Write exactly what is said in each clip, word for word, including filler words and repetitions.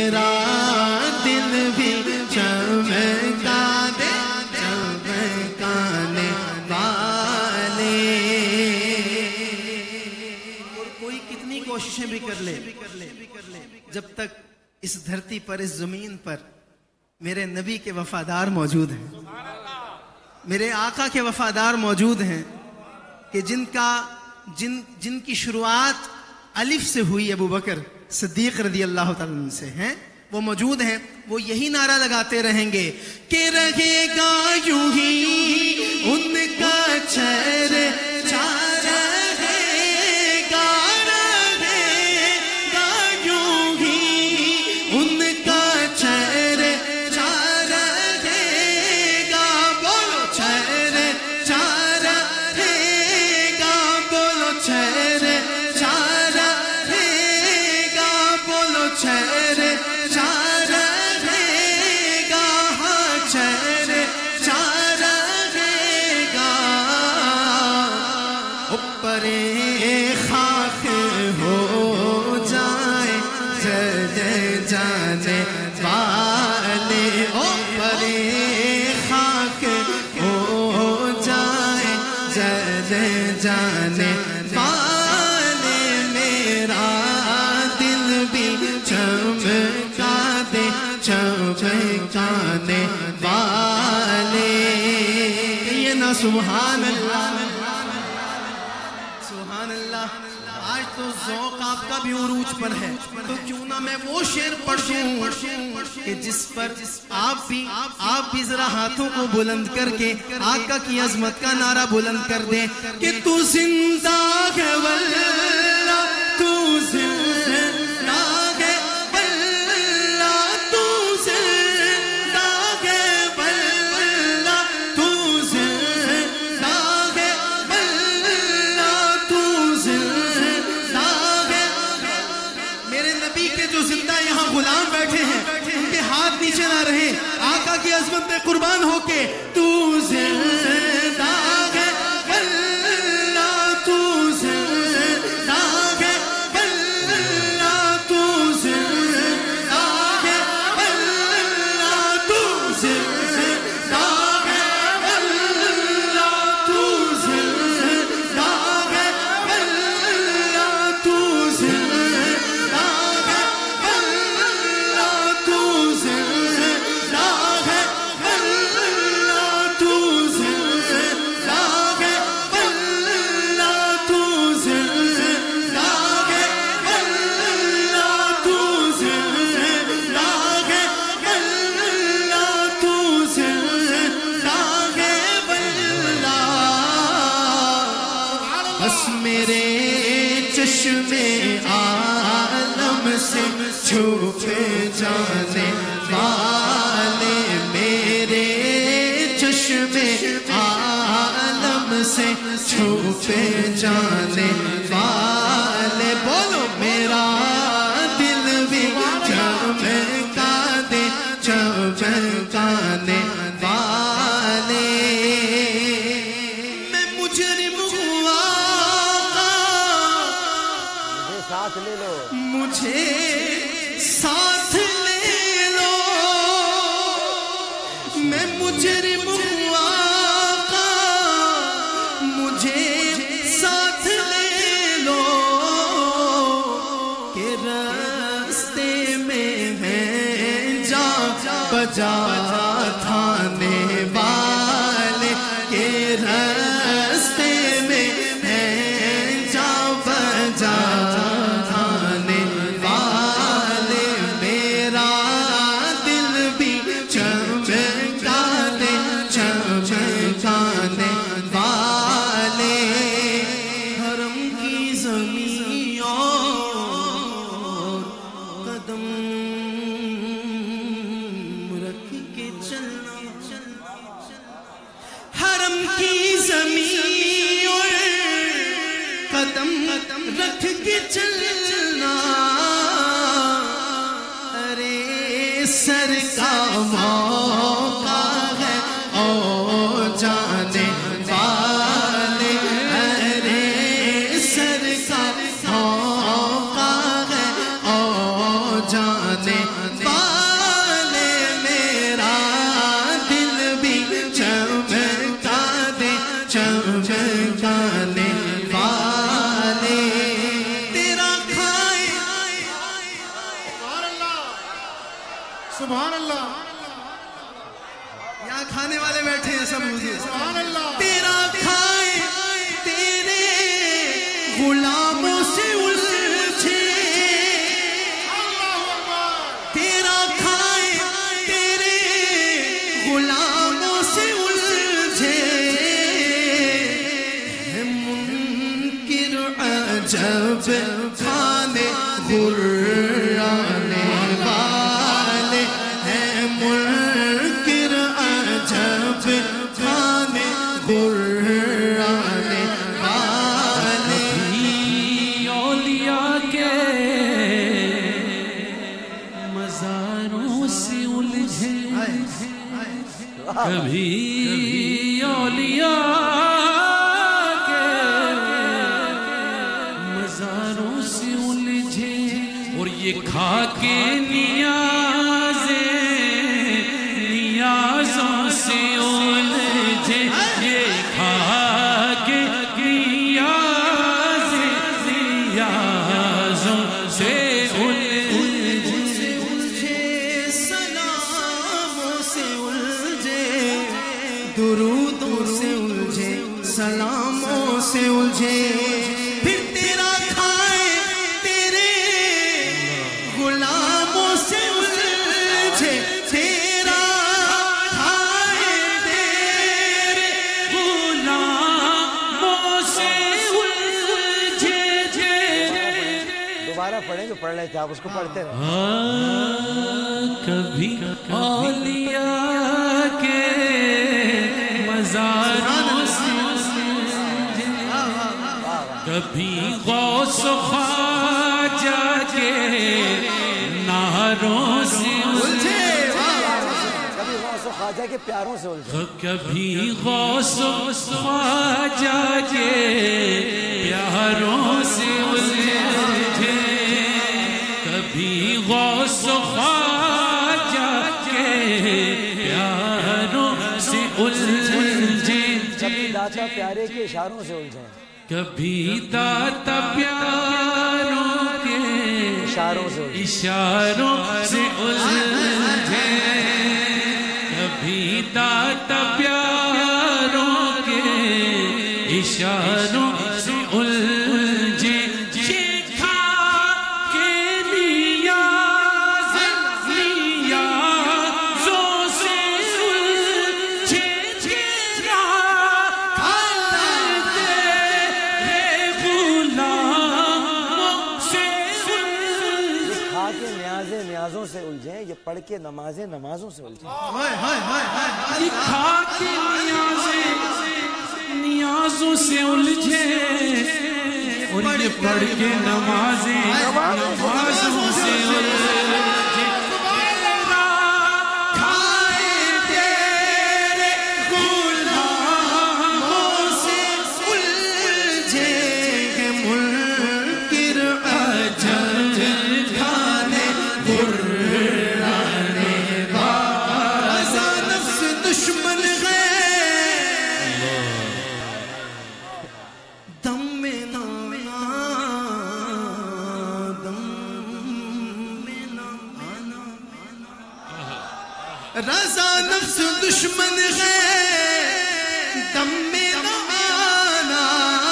میرا دل بھی چمکا دے چمکانے والے. اور کوئی کتنی کوششیں بھی کر لے جب تک اس دھرتی پر اس زمین پر میرے نبی کے وفادار موجود ہیں, میرے آقا کے وفادار موجود ہیں کہ جن کا جن جن کی شروعات الف سے ہوئی ابو بکر صدیق رضی اللہ تعالیٰ عنہ سے ہیں, وہ موجود ہیں. وہ یہی نعرہ لگاتے رہیں گے کہ رہے گا یوں ہی ان کا چہرے چار رہے گا, رہے گا یوں ہی ان کا چہرے چار رہے گا. بولو چہرے چار رہے گا, بولو چہرے چار رہے گا, بولو چہرے چار رہے گا, ہاں چہرے چار رہے گا. اوپر خاک ہو جائے جلے جانے والے, اوپر خاک ہو جائے جلے جانے والے. میرا دل بھی چمکا دے چمکانے والے. یہ نا سبحان اللہ سبحان اللہ. آج تو ذوق آپ کا بھی عروج پر ہے, تو کیوں نہ میں وہ شعر پڑھ دوں کہ جس پر آپ بھی آپ بھی ذرا ہاتھوں کو بلند کر کے آقا کی عظمت کا نعرہ بلند کر دیں کہ تو زندہ ہے واللہ, تو زندہ ہے واللہ, تو زندہ ہے واللہ, تو زندہ ہے واللہ, تو زندہ ہے. میرے نبی کے جو زندہ یہاں غلام بیٹھے ہیں ان کے ہاتھ نیچے نہ رہے, آقا کی عظمت میں قربان ہو کے تو زندہ ہے واللہ, تو زندہ ہے واللہ, تو زندہ ہے واللہ, تو زندہ ہے واللہ, تو زندہ ہے واللہ, تو زندہ ہے واللہ, تو زندہ ہے واللہ, تو زندہ ہے واللہ, تو زندہ ہے واللہ, تو زندہ ہے واللہ, تو زندہ ہے واللہ. بس میرے چشمے عالم سے چھپ جانے والے, میرے چشمے عالم سے چھپ جانے والے. بولو میرا دل بھی چمکا دے چمکانے والے. میں مجرم ہوا ساتھ لے لو, مجھے ساتھ لے لو, میں مجرم ہوا آقا, مجھے ساتھ لے لو کہ راستے میں ہے جا بجا تھانے والے, کہ راستے میں ہے جا بجا تھانے والے. میرا دل بھی چمکا دے چمکانے والے. حرم کی زمین اور قدم رکھ کے چلنا, حرم کی زمین اور قدم رکھ کے چلنا. ارے سر کا موقع ہے او جانے والے, ارے سر کا موقع ہے او جانے جانے والے میرا دل بھی چمکا دے چمکانے والے تیرا کھائے سبحان اللہ یہاں کھانے والے بیٹھے ہیں سب حضور سبحان اللہ تیرا کھائے تیرے غلاموں سے الجھے تیرا کھائے تیرے غلاموں سے الجھے ہے منکر عجب کھانے غرانے والے ہیں منکر عجب کھانے غرانے والے اولیاء کے مزاروں سے الجھے کبھی اولیاء کے مزاروں سے الجھے اور یہ کھا کے نیازیں نیازوں سے الجھے یہ کھا کے نیازیں نیازوں سے الجھے الجھے سلاموں سے الجھے درودوں سے الجھے سلاموں سے الجھے پھر تیرا کھائے تیرے غلاموں سے الجھے تیرا کھائے تیرے غلاموں سے الجھے دوبارہ پڑھیں جو پڑھ رہے تھے آپ اس کو پڑھتے رہے کبھی اولیاء کے مزاروں سے الجھے کبھی غوث و خواجہ کے ناروں سے الجھے کبھی غوث و خواجہ کے پیاروں سے الجھے کبھی غوث و خواجہ کے پیاروں سے الجھے کبھی غوث و خواجہ کے پیاروں سے الجھے کبھی داتا پیارے کے اشاروں سے الجھے کبھی داتا پیاروں کے اشاروں سے الجھے اشاروں سے الجھے کبھی داتا پیاروں کے اشاروں سے الجھے یہ کھا کے نیاز نیازوں سے الجھے تیرا کھائے تیرے غلاموں سے الجھے کھا کے نیازیں نیازوں سے الجھیں یہ پڑھ کے نمازیں نمازوں سے الجھیں ہائے ہائے ہائے ہائے یہ کھا کے نیازیں نیازوں سے الجھے اور یہ پڑھ کے نمازیں نمازوں سے الجھے تیرا کھائے تیرے غلاموں سے الجھے ہے منکر عجب کھانے غرانے والے نفس دشمن ہے دم میں نانا دم میں نانا رضا نفس دشمن ہے دم میں نہ آنا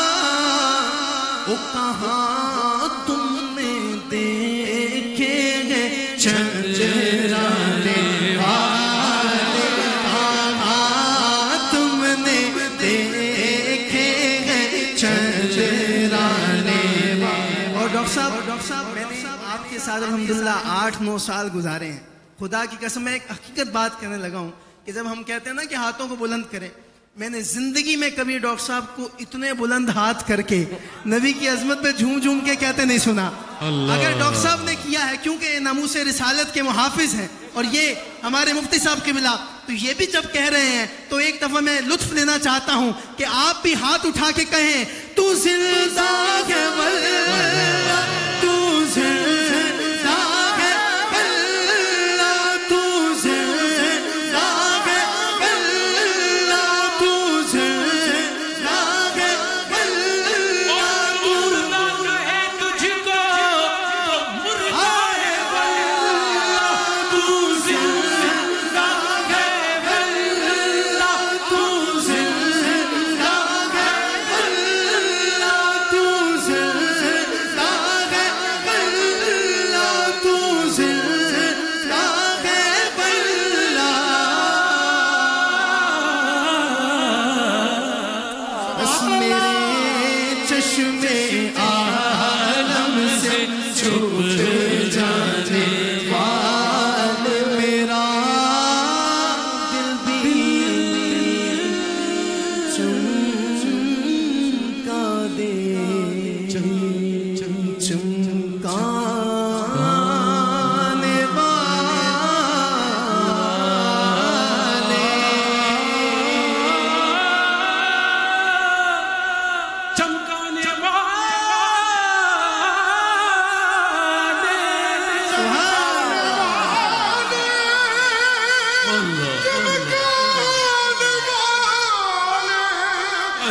وہ کہاں تم نے دیکھے ہیں چندرانے والے کہاں تم نے دیکھے ہیں چندرانے والے اور ڈاکٹر صاحب ڈاکٹر صاحب میں نے آپ کے ساتھ الحمدللہ آٹھ نو سال گزارے ہیں خدا کی قسم میں ایک حقیقت بات کرنے لگا ہوں کہ جب ہم کہتے ہیں نا کہ ہاتھوں کو بلند کریں میں نے زندگی میں کبھی ڈاکٹر صاحب کو اتنے بلند ہاتھ کر کے نبی کی عظمت پہ جھوم جھوم کے کہتے نہیں سنا. اگر ڈاکٹر صاحب نے کیا ہے کیونکہ یہ ناموس رسالت کے محافظ ہیں اور یہ ہمارے مفتی صاحب کے ملا تو یہ بھی جب کہہ رہے ہیں تو ایک دفعہ میں لطف لینا چاہتا ہوں کہ آپ بھی ہاتھ اٹھا کے کہیں تو زندہ ہے واللہ تو زندہ ہے واللہ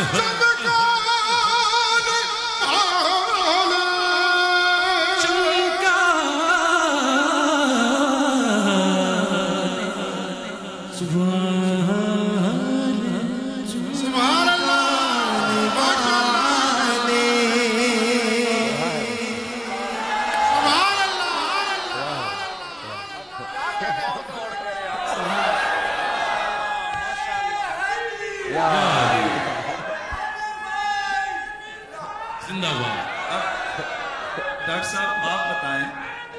ڈاکٹر صاحب آپ بتائیں،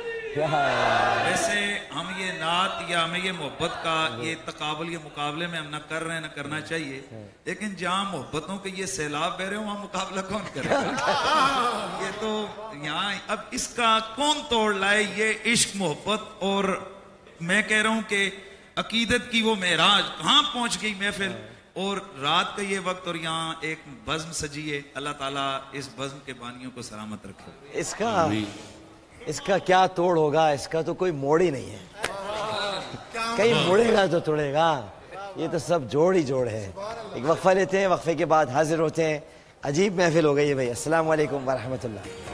ویسے ہم یہ نعت یا ہمیں یہ محبت کا یہ تقابل یہ مقابلے میں ہم نہ کر رہے ہیں نہ کرنا چاہیے، لیکن جہاں محبتوں کے یہ سیلاب بہ رہے ہوں وہاں مقابلہ کون کرے گا؟ یہ تو یہاں اب اس کا کون توڑ لائے یہ عشق محبت، اور میں کہہ رہا ہوں کہ عقیدت کی وہ معراج کہاں پہنچ گئی محفل، اور رات کا یہ وقت اور یہاں ایک بزم سجی ہے. اللہ تعالیٰ اس بزم کے بانیوں کو سلامت رکھے. اس کا اس کا کیا توڑ ہوگا، اس کا تو کوئی موڑ ہی نہیں ہے. کہیں مڑے گا تو توڑے گا، یہ تو سب جوڑ ہی جوڑ ہے. ایک وقفہ لیتے ہیں، وقفے کے بعد حاضر ہوتے ہیں. عجیب محفل ہو گئی ہے بھائی. السلام علیکم ورحمۃ اللہ.